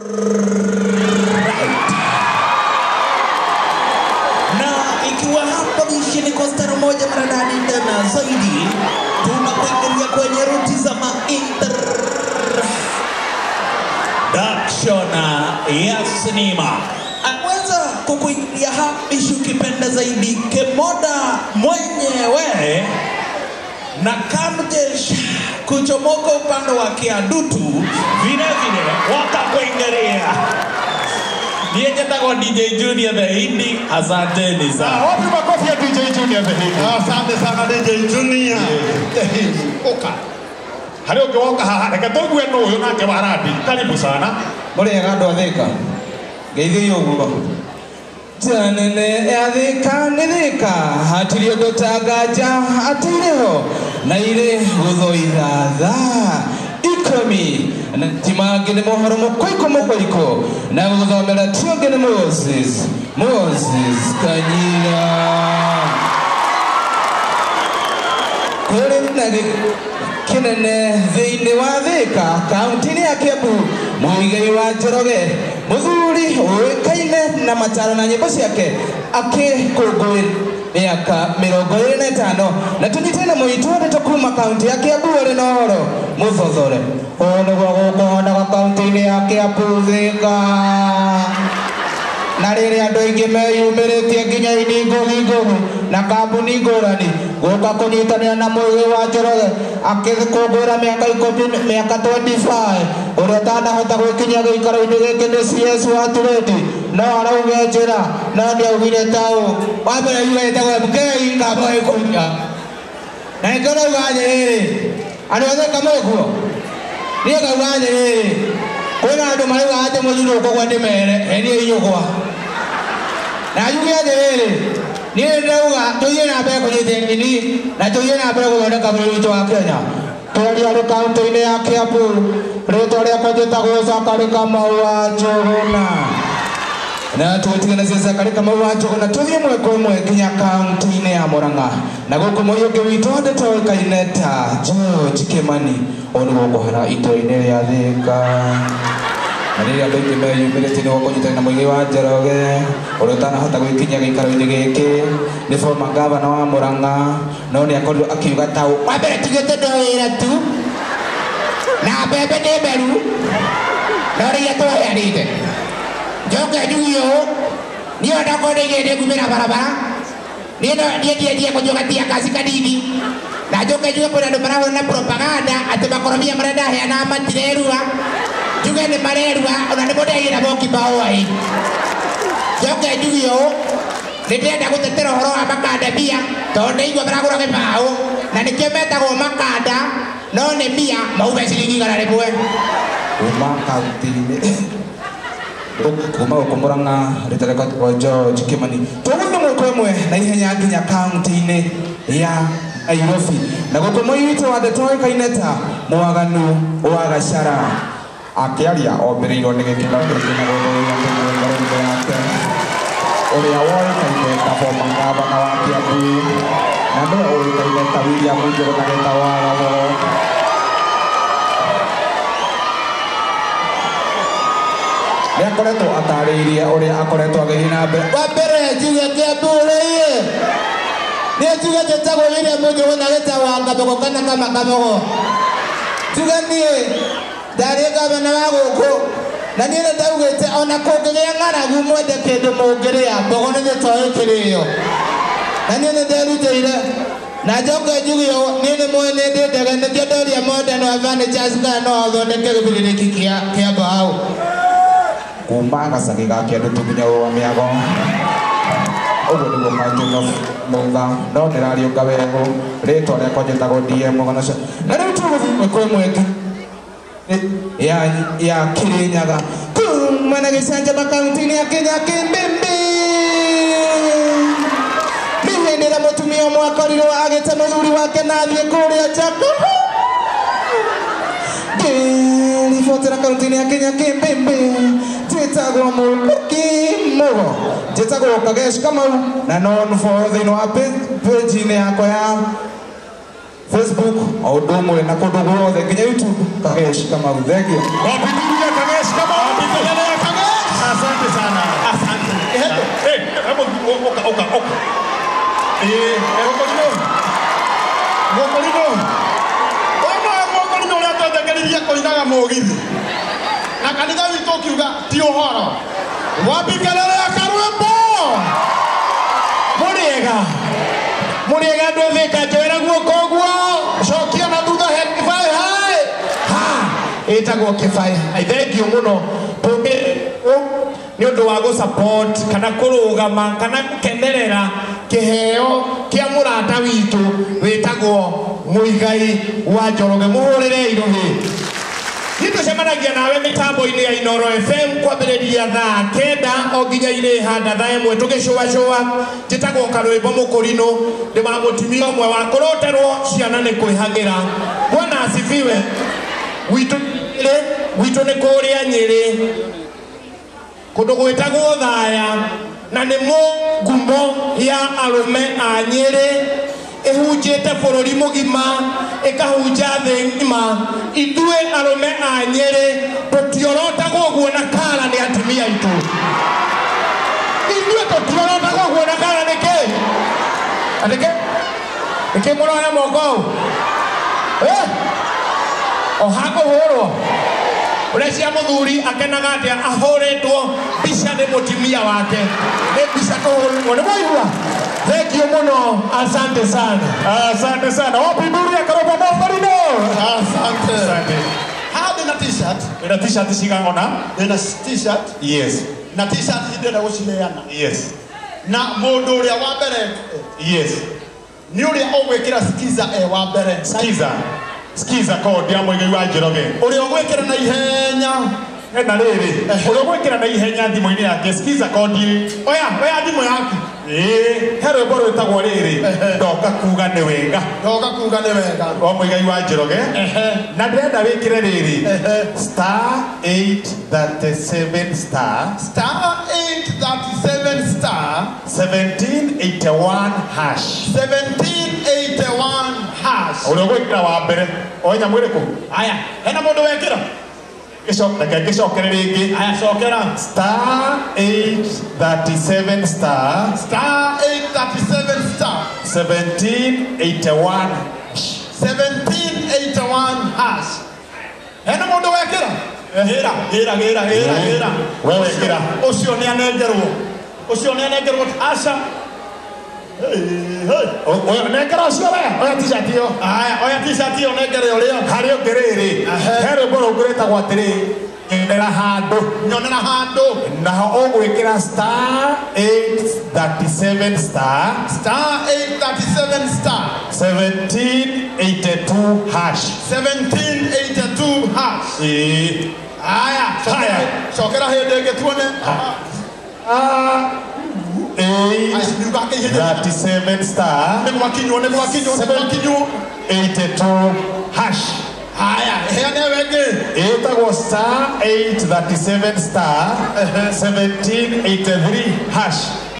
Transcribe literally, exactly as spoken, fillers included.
Na ikiwa hapa mishini kwa stara moja maradani tena zaidi, tunakuingilia kwenye ruti za ma-introduction ya sinema. Anaweza kukuingia hapa ukipenda zaidi Kemoda mwenyewe na Kamjesh kuchomoka upande wa Kiadutu vile vile watakuingilia. Niye kwa D J Junior the Hindi, asanteni sana. Ah, wapi makofi ya D J Junior the Hindi? Asante sana D J Junior the Hindi. Oka. Hali ukiwoka haha, reke tugue no uyu nake waradi. Karibu sana. Muri ega ndo Thika. Geithio yoguo. Janene ya Thika ni Thika, hatiri gutagaja atiriho na ile guthoithatha ikomi na timange ni mohoro mukoiko mukoiko na guthomera tionge ni Moses Moses Kanyira kuri na kinene thiini wa Thika kaunti ya Kiambu muigai wa Njoroge muthuri uikaine na mataro na nyimbo ciake akikungwira miaka mirongo iri na itano na tunyitene muitware tukuma kaunti ya Kiambu uri na horo muthothore ono gwa gukona kaunti ya Kiambu Thika na riri andu aingi meyumiritie nginya iningo hingo na kambuni ngurani guka kunyitanira na muigi wa Njoroge akikungwira miaka ikumi miaka twenty-five uria tanahota gwikinya giikaro-ini giki ni C S wa Tureti no arauge njira no niaugire tau wa mbere yugite gwe mkei ngabo ikunya na ikorauga njiriri andu othe kamwikuo niĩ ngauga njiriri kwĩna andũ marauga atĩ mũthuri ũkũgwa ndĩmere enie inyũkwa na yuge njiriri niĩ ndauga tũthiĩ na mbere kũnyitia ndini na tũthiĩ na mbere gũthondeka bũrũri witũ wa Kenya tũrĩ arĩ kaunti-inĩ ya Kiambu rĩtwa rĩakwa njĩtagwo Zakari Kamau wa Njũgũna na tutigana cia Zakari Kamau wa Njũgũna tũthiĩ ĩmwe kwa ĩmwe nginya kaunti-inĩ ya Mũrang'a na gũkũ mũriũ ũngĩ witũ andĩtwo ũĩkaine ta George Kimani onu gũkũhara itũra-inĩ rĩa Thika na rĩrĩa andũ aingĩ meyumĩrĩtie nĩ gũkũnyitanĩra na mũigi wa Njoroge ũrĩa ũtanahota gwĩkinyia gĩikaro-inĩ gĩkĩ nĩ former gavana wa Mũrang'a no nĩ akorirwo akiuga tau wa mbere tugĩte ndo wĩra tu na mbembe nĩ mberu no rĩrĩa twaheanĩte njoke njuge ũũ niĩ ona korwo nĩigĩrĩtie kumĩra barabara niĩ ndiendirie kũnjũgatia kaci kanini na njoke njuge kwĩna andũ marahũra na propaganda atĩ makorobia marĩa ndaheanaga matirerua njuge nĩ marerua ona nĩ mũndĩagĩra moki mbaũai njoke njuge ũũ nĩ ndĩrenda gũtetera ũhoro wa makanda mbia tondũ ndaigua maragũra gĩbaũ na nĩkĩo metagwo makanda no nĩ mbia maume ciringi igana rĩmwe kuma kaunti-inĩ kuma gũkũ Mũrang'a rĩtwa rĩakwa njĩtagwo George Kimani tũgũthiĩ ĩmwe kwa ĩmwe na ihenya nginya kaunti-inĩ ya Nairobi na gũkũ mũigi witũ wa Ndete ũĩkaine ta Mwaganu wa Gacara akĩaria ombĩrĩirwo nĩ gĩkĩro kĩingĩ na gũthũria ng'ombe yake ũrĩa woĩkaine ta former gavana wa Kiambu na nĩwe ũĩkaine ta William Njũgũna Gĩtawarago nĩ akoretwo atarĩirie ũrĩa akoretwo agĩthiĩ na mbere wa mbere njuge Kiambu ũrĩie nĩ njuge njĩtagwo William Njũgũna Gĩtawarago kana kama Kamogo njuge niĩ ndarĩ gavana wa gũkũ na niĩ nĩ ndaugĩte ona kũngĩgĩa ng'aragu mwende kĩndũ mũngĩrĩa mbogo nĩ gĩtoĩ kĩrĩo na niĩ nĩ nderutĩire na njoke njuge ũũ niĩ nĩ mũĩ nĩ ndĩ ndege nĩkĩo ndoria Modern wa Furnitures kana no athondeke gĩbirĩrĩki kĩa mbaũ kuma gacagi ga Kĩandutu nginya Rũamĩago ũguo nĩguo Kanjũnga Mũga no ndĩrariũnga wegũ rĩtwa rĩakwa njĩtagwo D M Mũganaca na rĩu tũgũthiĩ kwĩ mweke ya ya Kirinyaga kuma na Gĩcanjama kaunti-inĩ ya Kenya Kĩmbĩmbĩ mĩhĩndĩra mũtumia ũmwe akorirwo agĩte mũthuri wake na athiĩ kũrĩa Jakubu ngĩribotera kaunti-inĩ ya Kenya Kĩmbĩmbĩ njĩtagwo Mũlũki Mũgo njĩtagwo Kagesh Kamau na known for thĩinĩ wa page-inĩ yakwa ya Facebook o ũndũ ũmwe na kũndũ guothe nginya YouTube Kagesh Kamau. Thank you. Wapi Kagesh Kamau? mugithi na kanitha witũ kiuga ti ũhoro wabikelele ya karwembo Muriega Muriega andũ thĩka njoera guoko ũguo cokia na thutha he kĩbaĩ hai ha ĩtagwo kĩbaĩ I thank you mũno tũngĩ nĩ ũndũ wa gũ support kana kũrũgama kana gũkenerera kĩheo kĩa mũrata witũ wĩtagwo Muigai wa Njoroge mũhũrĩre irũhĩ nĩtũcemanagia nawe mĩtambo-inĩ ya Inooro F M kwambĩrĩria thaa kenda o nginya irĩhanda thaa ĩmwe tũgĩcũacũa njĩtagwo Karwĩmbo Mũkũrinũ ndĩ wa mũtumia ũmwe wa kũrũterwo ciana nĩ kwĩhagĩra Bwana asifiwe witũ witũ nĩ kũrĩa Nyĩrĩ kũndũ gwĩtagwo Thaya na nĩ ngumo ya arũme a Nyĩrĩ ĩhunjĩte bũrũri mũgima ĩkahunja thĩ ng'ima ithuĩ arũme a Nyĩrĩ tũtiorotagwo ũguo na kara nĩ atumia aitũ ithuĩ tũtiorotagwo ũguo na kara nĩkĩ nĩkĩ nĩkĩ mũroya moko eh o hakũhũrwo ũrĩa cia mũthuri akenaga atĩa ahũrĩtwo mbica nĩ mũtumia wake nĩ mbica tũhũrĩtwo nĩ mũigua thank you mũno asante sana asante sana wapi nduri ya Karwĩmbo Mũkũrinũ asante asante hadi na t-shirt ina t-shirt cigana ina t-shirt yes na t-shirt ndĩrenda gũcineana yes na mũndũ ũrĩa wa mbere yes nĩ ũrĩa ũgwĩkĩra skiza e wa mbere skiza skiza kodi ya Muigai wa Njoroge ũrĩa ũgwĩkĩra na ihenya ena rĩrĩ ũrĩa ũgwĩkĩra na ihenya thimũ-inĩ yake skiza kodi oya oya thimũ yaku ĩĩ he rwĩmbo rwĩtagwo rĩrĩ ndoka kuga nĩ wega ndoka kuga nĩ wega wa Muigai wa Njoroge na ndĩrenda wĩkĩre rĩrĩ star eight thirty-seven star star eight thirty-seven star seventeen eighty-one hash seventeen eighty-one hash ũrĩa ũgwĩkĩra wa mbere o nyamũ ĩrĩkũ aya hena mũndũ wekĩra gĩcoke gĩcokere rĩngĩ aya cokera star eight thirty-seven star star eight thirty-seven star seventeen eighty-one seventeen eighty-one hash hena mũndũ wekĩra hĩra hĩra hĩra hĩra hĩra we wekĩra ũcio nĩ anengerwo ũcio nĩ anengerwo aca oya nengera ũcio we oya t-shirt ĩyo aya oya t-shirt ĩyo nengere ũrĩa harĩ ũngĩ rĩrĩ he rwĩmbo rũngĩ rwĩtagwo atĩrĩ nyonera handũ nyonera handũ naho ũgwĩkĩra star eight thirty-seven star star eight thirty-seven star seventeen eighty-two hash seventeen eighty-two hash ĩĩ aya Haya. cokera hĩndĩ ĩngĩ tuone eight thirty-seven star nĩ gwakinywo nĩ gwakinywo nĩ gwakinywo eighty-two hash haya heane wengĩ ĩtagwo star eight thirty-seven star seventeen eighty-three hash